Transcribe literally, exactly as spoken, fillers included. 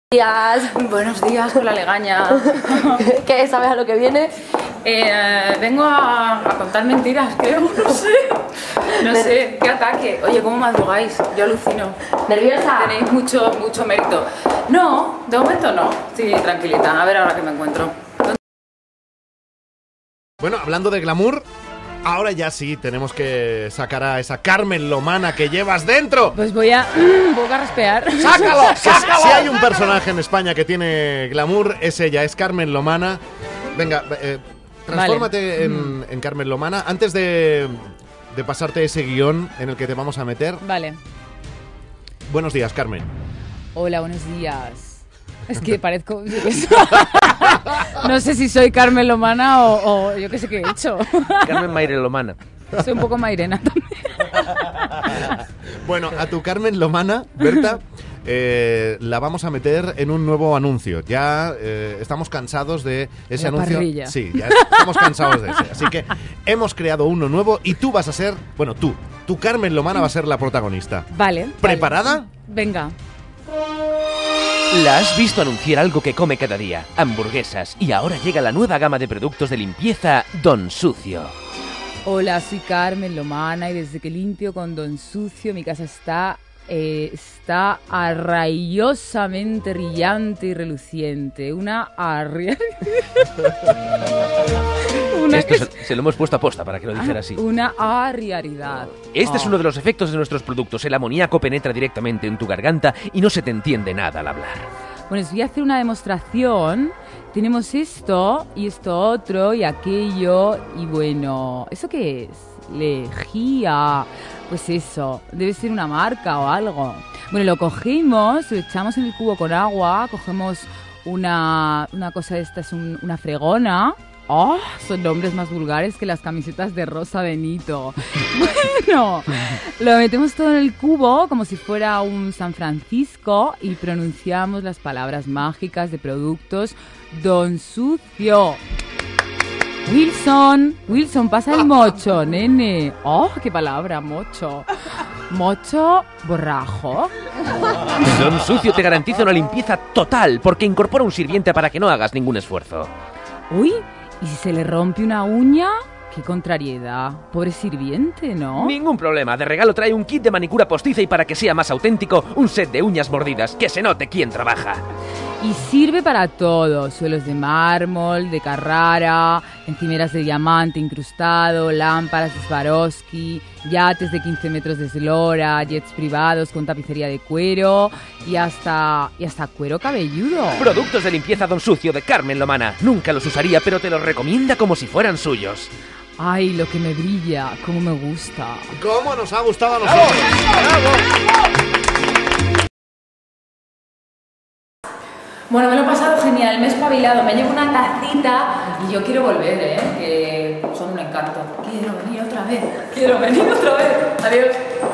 Días. Buenos días con la legaña. ¿Qué? ¿Sabes a lo que viene? Eh, vengo a, a contar mentiras, creo, no sé. No sé, qué ataque. Oye, ¿cómo madrugáis? Yo alucino. ¿Nerviosa? Tenéis mucho, mucho mérito. No, de momento no. Sí, tranquilita. A ver ahora que me encuentro. Bueno, hablando de glamour, ahora ya sí tenemos que sacar a esa Carmen Lomana que llevas dentro. Pues voy a... Mmm, voy a raspear. ¡Sácalo! ¡Sácalo! Si hay un personaje en España que tiene glamour, es ella, es Carmen Lomana. Venga, eh, transfórmate vale. en, en Carmen Lomana. Antes de, de pasarte ese guión en el que te vamos a meter. Vale. Buenos días, Carmen. Hola, buenos días. Es que parezco... No sé si soy Carmen Lomana o, o yo qué sé qué he hecho. Carmen Maire Lomana. Soy un poco Mairena también. Bueno, a tu Carmen Lomana, Berta, eh, la vamos a meter en un nuevo anuncio. Ya eh, estamos cansados de ese La anuncio. parrilla. Sí, ya estamos cansados de ese. Así que hemos creado uno nuevo y tú vas a ser, bueno, tú, tu Carmen Lomana va a ser la protagonista. Vale. ¿Preparada? Vale. Venga. La has visto anunciar algo que come cada día, hamburguesas, y ahora llega la nueva gama de productos de limpieza Don Sucio. Hola, soy Carmen Lomana y desde que limpio con Don Sucio mi casa está, eh, está arraiosamente brillante y reluciente. Una arria... Una Esto se, se lo hemos puesto a posta para que lo dijera así. Una arriaridad. Este oh. es uno de los efectos de nuestros productos. El amoníaco penetra directamente en tu garganta y no se te entiende nada al hablar. Bueno, os voy a hacer una demostración. Tenemos esto y esto otro y aquello y bueno, ¿eso qué es? Lejía. Pues eso, debe ser una marca o algo. Bueno, lo cogemos, lo echamos en el cubo con agua, cogemos una, una cosa de esta, es un, una fregona. ¡Oh! Son nombres más vulgares que las camisetas de Rosa Benito. Bueno, lo metemos todo en el cubo como si fuera un San Francisco y pronunciamos las palabras mágicas de productos Don Sucio. Wilson, Wilson, pasa el mocho, nene. ¡Oh, qué palabra, mocho! Mocho borrajo. Don Sucio te garantiza una limpieza total porque incorpora un sirviente para que no hagas ningún esfuerzo. Uy, ¿y si se le rompe una uña? ¡Qué contrariedad! Pobre sirviente, ¿no? Ningún problema. De regalo trae un kit de manicura postiza y para que sea más auténtico, un set de uñas mordidas. Que se note quién trabaja. Y sirve para todo. Suelos de mármol, de Carrara, encimeras de diamante incrustado, lámparas de Swarovski, yates de quince metros de eslora, jets privados con tapicería de cuero y hasta, y hasta cuero cabelludo. Productos de limpieza Don Sucio de Carmen Lomana. Nunca los usaría, pero te los recomienda como si fueran suyos. ¡Ay, lo que me brilla! ¡Cómo me gusta! ¿Cómo nos ha gustado a nosotros? ¡Bravo! Bueno, me lo he pasado genial, me he espabilado, me llevo una tacita y yo quiero volver, ¿eh? Que son un encanto. Quiero venir otra vez, quiero venir otra vez. Adiós.